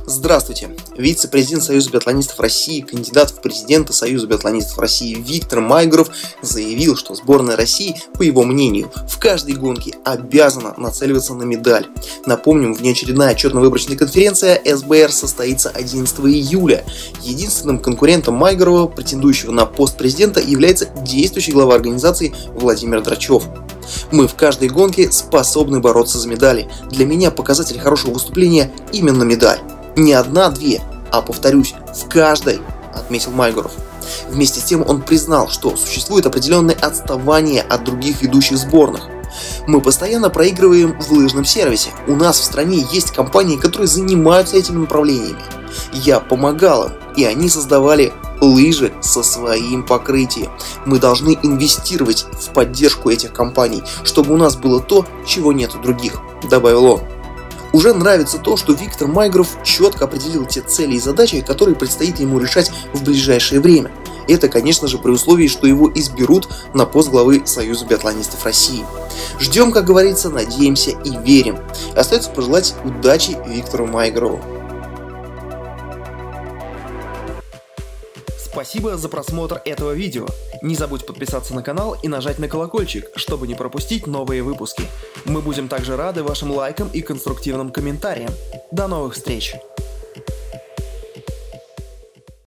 Здравствуйте! Вице-президент Союза биатлонистов России, кандидат в президенты Союза биатлонистов России Виктор Майгоров заявил, что сборная России, по его мнению, в каждой гонке обязана нацеливаться на медаль. Напомним, внеочередная отчетно-выборочная конференция СБР состоится 11 июля. Единственным конкурентом Майгорова, претендующего на пост президента, является действующий глава организации Владимир Драчев. Мы в каждой гонке способны бороться за медали. Для меня показатель хорошего выступления именно медаль. Не одна-две, а, повторюсь, в каждой, отметил Майгоров. Вместе с тем он признал, что существует определенное отставание от других ведущих сборных. Мы постоянно проигрываем в лыжном сервисе. У нас в стране есть компании, которые занимаются этими направлениями. Я помогал им, и они создавали лыжи со своим покрытием. Мы должны инвестировать в поддержку этих компаний, чтобы у нас было то, чего нет у других, добавил он. Уже нравится то, что Виктор Майгоров четко определил те цели и задачи, которые предстоит ему решать в ближайшее время. Это, конечно же, при условии, что его изберут на пост главы Союза биатлонистов России. Ждем, как говорится, надеемся и верим. Остается пожелать удачи Виктору Майгорову. Спасибо за просмотр этого видео. Не забудь подписаться на канал и нажать на колокольчик, чтобы не пропустить новые выпуски. Мы будем также рады вашим лайкам и конструктивным комментариям. До новых встреч!